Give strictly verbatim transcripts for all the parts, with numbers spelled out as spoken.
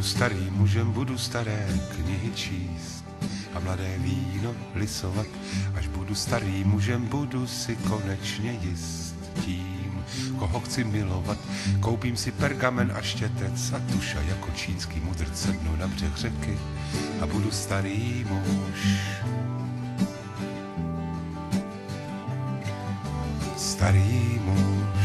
budu starým mužem, budu staré knihy číst a mladé víno lisovat. Až budu starým mužem, budu si konečně jist tím, koho chci milovat. Koupím si pergamen a štětec a tuša, jako čínský mudrc sednu na břeh řeky a budu starý muž. Starý muž.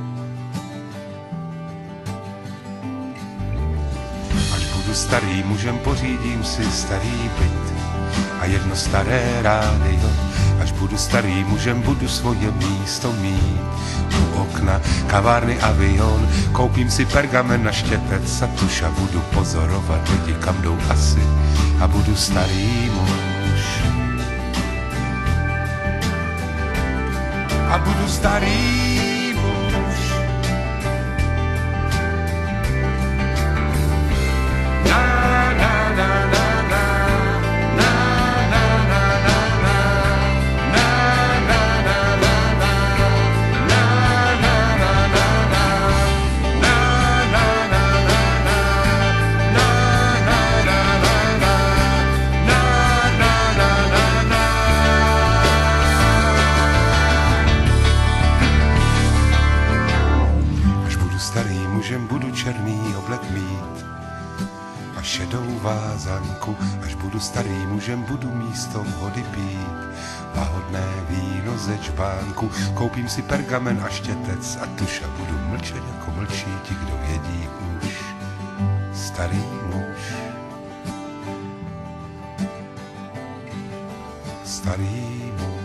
Až budu starý mužem, pořídím si starý byt a jedno staré rádio. Až budu starý mužem, budu svoje místo mít u okna kavárny Avion. Koupím si pergamen na štěpec a tuš a budu pozorovat lidi, kam jdou asi a budu starý muž. A budu starý muž. Na, na, na, na, na. Starým mužem budu černý oblek mít a šedou vázanku. Až budu starým mužem, budu místo vody pít lahodné víno ze čbánku. Koupím si pergamen a štětec a tuš a budu mlčet, jako mlčí ti, kdo vědí už. Starý muž. Starý muž.